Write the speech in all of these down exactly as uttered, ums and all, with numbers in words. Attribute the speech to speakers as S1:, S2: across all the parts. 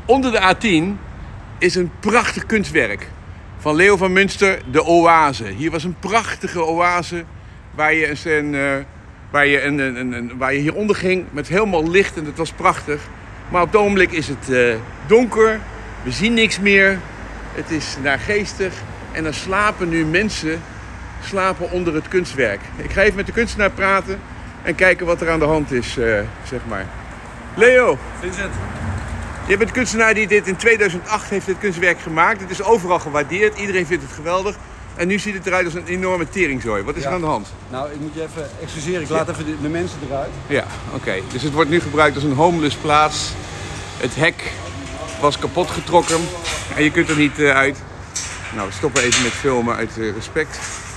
S1: Onder de A tien is een prachtig kunstwerk van Leo van Münster, de Oase. Hier was een prachtige oase waar je, een, uh, waar je, een, een, een, waar je hieronder ging met helemaal licht en het was prachtig. Maar op het ogenblik is het uh, donker, we zien niks meer, het is naargeestig en er slapen nu mensen slapen onder het kunstwerk. Ik ga even met de kunstenaar praten en kijken wat er aan de hand is, uh, zeg maar. Leo!
S2: Vincent.
S1: Je bent de kunstenaar die dit in tweeduizend acht heeft dit kunstwerk gemaakt. Het is overal gewaardeerd, iedereen vindt het geweldig. En nu ziet het eruit als een enorme teringzooi. Wat is
S2: ja.
S1: er aan de hand?
S2: Nou, ik moet je even excuseren. Ik laat ja. even de, de mensen eruit.
S1: Ja, oké. Okay. Dus het wordt nu gebruikt als een homeless plaats. Het hek was kapot getrokken en je kunt er niet uh, uit. Nou, we stoppen even met filmen uit uh, respect.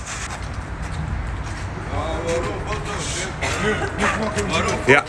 S1: Ja.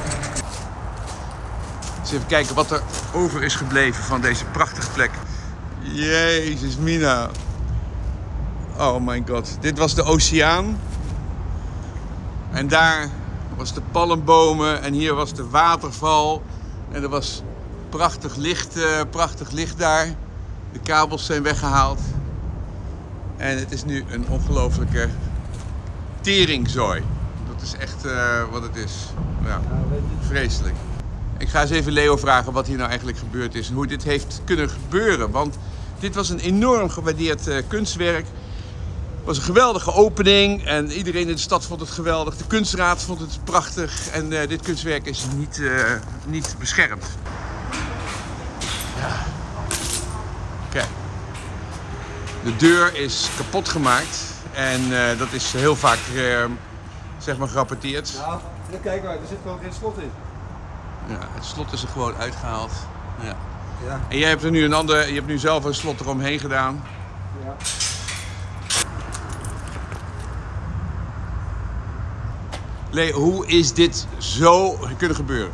S1: Dus even kijken wat er over is gebleven van deze prachtige plek. Jezus, Mina. Oh my god. Dit was de oceaan. En daar was de palmbomen en hier was de waterval. En er was prachtig licht, uh, prachtig licht daar. De kabels zijn weggehaald. En het is nu een ongelofelijke teringzooi. Dat is echt uh, wat het is. Ja, vreselijk. Ik ga eens even Leo vragen wat hier nou eigenlijk gebeurd is en hoe dit heeft kunnen gebeuren. Want dit was een enorm gewaardeerd uh, kunstwerk. Het was een geweldige opening en iedereen in de stad vond het geweldig. De kunstraad vond het prachtig en uh, dit kunstwerk is niet, uh, niet beschermd. Ja. Kijk. De deur is kapot gemaakt en uh, dat is heel vaak uh, zeg maar gerapporteerd.
S2: Nou, kijk maar, er zit gewoon geen slot in.
S1: Ja, het slot is er gewoon uitgehaald. Ja.
S2: Ja.
S1: En jij hebt er nu een ander, je hebt nu zelf een slot eromheen gedaan.
S2: Ja.
S1: Lee, hoe is dit zo kunnen gebeuren?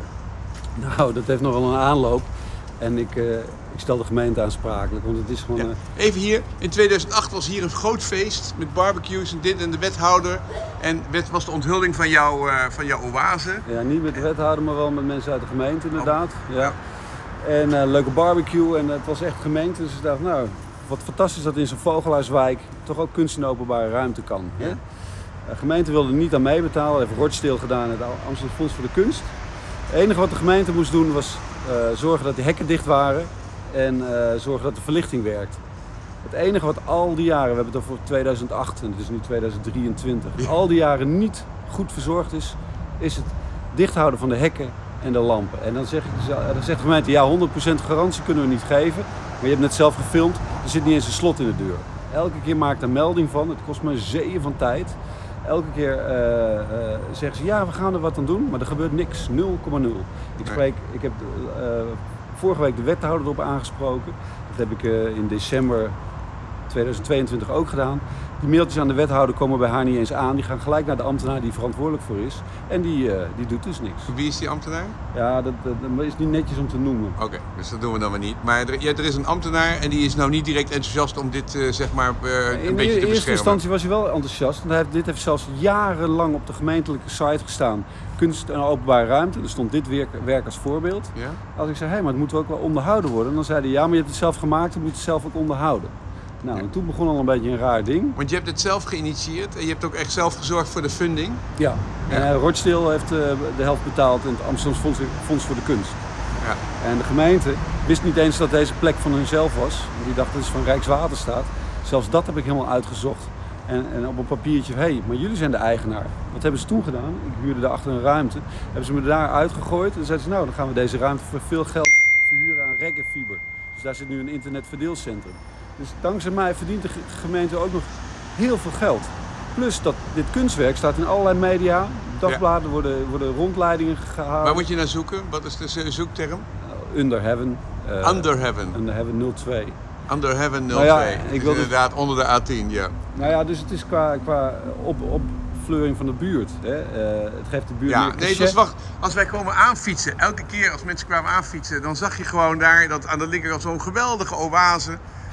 S2: Nou, dat heeft nogal een aanloop. En ik, uh, ik stel de gemeente aansprakelijk, want het is gewoon...
S1: Ja.
S2: Uh...
S1: Even hier, in tweeduizend acht was hier een groot feest met barbecues en dit en de wethouder. En het was de onthulling van, jou, uh, van jouw oase.
S2: Ja, niet met de wethouder, maar wel met mensen uit de gemeente inderdaad.
S1: Oh.
S2: Ja. En uh, leuke barbecue en het was echt gemeente. Dus ik dacht, nou, wat fantastisch dat in zo'n vogelaarswijk toch ook kunst in openbare ruimte kan.
S1: Ja.
S2: Hè? De gemeente wilde er niet aan meebetalen, heeft Rochdale gedaan, het Amsterdam Fonds voor de Kunst. Het enige wat de gemeente moest doen was uh, zorgen dat de hekken dicht waren en uh, zorgen dat de verlichting werkt. Het enige wat al die jaren, we hebben het over tweeduizend acht en het is nu tweeduizend drieëntwintig,
S1: ja. al
S2: die jaren niet goed verzorgd is, is het dichthouden van de hekken en de lampen. En dan, zeg ik, dan zegt de gemeente, ja, honderd procent garantie kunnen we niet geven, maar je hebt net zelf gefilmd, er zit niet eens een slot in de deur. Elke keer maakt er melding van, het kost me een zeeën van tijd. Elke keer uh, uh, zeggen ze, ja, we gaan er wat aan doen, maar er gebeurt niks, nul komma nul. Ik, spreek, ik heb uh, vorige week de wethouder erop aangesproken. Dat heb ik uh, in december tweeduizend tweeëntwintig ook gedaan. Die mailtjes aan de wethouder komen bij haar niet eens aan. Die gaan gelijk naar de ambtenaar die verantwoordelijk voor is. En die, uh, die doet dus niks.
S1: Wie is die ambtenaar?
S2: Ja, dat, dat, dat is niet netjes om te noemen.
S1: Oké, okay, dus dat doen we dan maar niet. Maar er, ja, er is een ambtenaar en die is nou niet direct enthousiast om dit uh, zeg maar uh, een
S2: in
S1: beetje te beschermen.
S2: In eerste instantie was hij wel enthousiast. Want hij heeft, dit heeft zelfs jarenlang op de gemeentelijke site gestaan. Kunst en openbare ruimte. Er stond dit werk, werk als voorbeeld.
S1: Ja?
S2: Als ik zei, hé, hey, maar het moet ook wel onderhouden worden. Dan zei hij, ja, maar je hebt het zelf gemaakt, dan moet je het zelf ook onderhouden. Nou,
S1: ja.
S2: en toen begon al een beetje een raar ding.
S1: Want je hebt het zelf geïnitieerd en je hebt ook echt zelf gezorgd voor de funding.
S2: Ja, ja. En uh, Rochdale heeft uh, de helft betaald in het Amsterdam Fonds, Fonds voor de Kunst.
S1: Ja.
S2: En de gemeente wist niet eens dat deze plek van hunzelf was. Die dacht, dat is van Rijkswaterstaat. Zelfs dat heb ik helemaal uitgezocht. En, en op een papiertje, hé, hey, maar jullie zijn de eigenaar. Wat hebben ze toen gedaan? Ik huurde daar achter een ruimte. Hebben ze me daar uitgegooid. En zeiden ze, nou, dan gaan we deze ruimte voor veel geld verhuren aan Reggae Fiber. Dus daar zit nu een internetverdeelcentrum. Dus dankzij mij verdient de gemeente ook nog heel veel geld. Plus dat dit kunstwerk staat in allerlei media. Dagbladen, ja. worden, worden rondleidingen gehouden.
S1: Waar moet je naar zoeken? Wat is de zoekterm?
S2: Uh, Under Heaven. Uh,
S1: Under Heaven.
S2: Under Heaven nul twee.
S1: Under Heaven nul twee.
S2: Nou ja, ik
S1: dus
S2: wil
S1: inderdaad dus... onder de A tien, ja.
S2: Nou ja, dus het is qua, qua op, opfleuring van de buurt. Hè. Uh, het geeft de buurt
S1: ja,
S2: meer
S1: nee, dus wacht. Als wij komen aanfietsen, elke keer als mensen kwamen aanfietsen, dan zag je gewoon daar dat aan de linkerkant zo'n geweldige oase.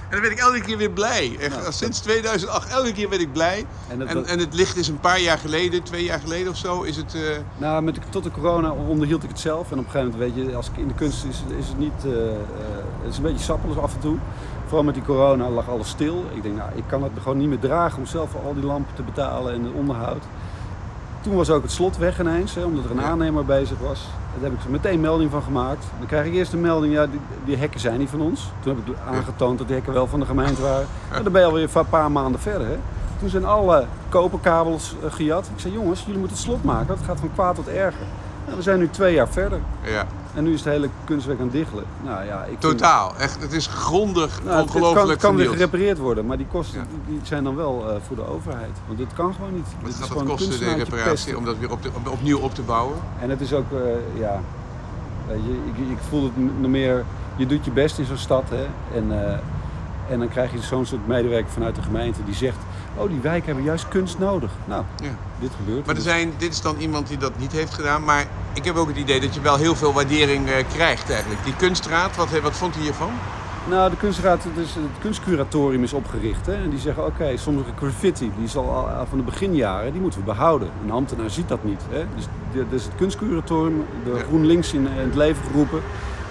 S1: En dan ben ik elke keer weer blij. Echt,
S2: Nou,
S1: sinds tweeduizend acht, elke keer ben ik blij.
S2: En, dat,
S1: En,
S2: dat,
S1: en het licht is een paar jaar geleden, twee jaar geleden of zo, is het... Uh...
S2: nou, met de, tot de corona onderhield ik het zelf. En op een gegeven moment, weet je, als ik in de kunst is, is het niet... Uh, uh, het is een beetje sappelig af en toe. Vooral met die corona lag alles stil. Ik denk, nou, ik kan het gewoon niet meer dragen om zelf al die lampen te betalen en het onderhoud. Toen was ook het slot weg ineens, hè, omdat er een ja. aannemer bezig was. Daar heb ik meteen melding van gemaakt. Dan krijg ik eerst een melding, ja, die, die hekken zijn niet van ons. Toen heb ik aangetoond dat die hekken wel van de gemeente waren. En dan ben je alweer een paar maanden verder. Hè. Toen zijn alle koperkabels uh, gejat. Ik zei, jongens, jullie moeten het slot maken. Dat gaat van kwaad tot erger. Nou, we zijn nu twee jaar verder.
S1: Ja.
S2: En nu is het hele kunstwerk aan het diggelen. Nou, ja, ik
S1: Totaal, vind... echt. Het is grondig,
S2: nou,
S1: ongelooflijk
S2: Het kan, het kan weer
S1: vernield.
S2: gerepareerd worden, maar die kosten
S1: ja.
S2: die, die zijn dan wel uh, voor de overheid. Want dit kan gewoon niet.
S1: Wat
S2: dit
S1: gaat
S2: is
S1: het kosten, de reparatie,
S2: pesten.
S1: om dat weer op de, op, opnieuw op te bouwen?
S2: En het is ook, uh, ja, weet je, ik, ik voel het nog meer, je doet je best in zo'n stad, hè. En, uh, en dan krijg je zo'n soort medewerker vanuit de gemeente die zegt, oh, die wijken hebben juist kunst nodig. Nou, ja. dit gebeurt.
S1: Maar er zijn, dit is dan iemand die dat niet heeft gedaan, maar ik heb ook het idee dat je wel heel veel waardering uh, krijgt eigenlijk. Die kunstraad, wat, wat vond hij hiervan?
S2: Nou, de kunstraad, dus het kunstcuratorium is opgericht. Hè? En die zeggen, oké, okay, sommige graffiti, die is al, al van de beginjaren, die moeten we behouden. Een ambtenaar ziet dat niet. Hè? Dus, dus het kunstcuratorium, de ja. GroenLinks in, in het leven geroepen.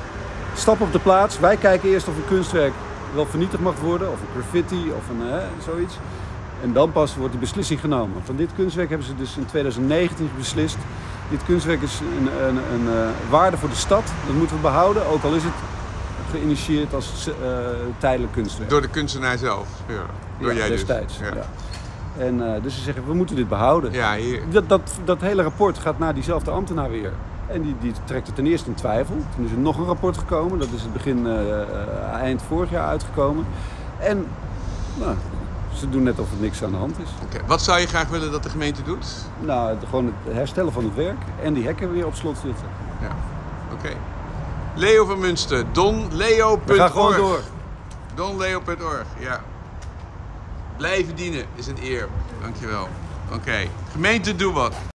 S2: Stap op de plaats. Wij kijken eerst of een kunstwerk wel vernietigd mag worden, of een graffiti, of een, hè, zoiets. En dan pas wordt die beslissing genomen. Van dit kunstwerk hebben ze dus in twintig negentien beslist. Dit kunstwerk is een, een, een, een waarde voor de stad. Dat moeten we behouden, ook al is het geïnitieerd als uh, tijdelijk kunstwerk.
S1: Door de kunstenaar zelf? Ja, door
S2: ja
S1: jij
S2: destijds.
S1: Dus. Ja.
S2: Ja. En uh, dus ze zeggen, we moeten dit behouden.
S1: Ja, hier.
S2: Dat, dat, dat hele rapport gaat naar diezelfde ambtenaar weer. En die, die trekt het ten eerste in twijfel. Toen is er nog een rapport gekomen. Dat is het begin, uh, uh, eind vorig jaar uitgekomen. En nou, ze doen net of er niks aan de hand is.
S1: Okay. Wat zou je graag willen dat de gemeente doet?
S2: Nou, het, gewoon het herstellen van het werk en die hekken weer op slot zitten.
S1: Ja, oké. Okay. Leo van Munster, donleo punt org.
S2: We gaan gewoon door.
S1: donleo punt org, ja. Blijven dienen is een eer. Dankjewel. Oké. Okay. Gemeente, doe wat.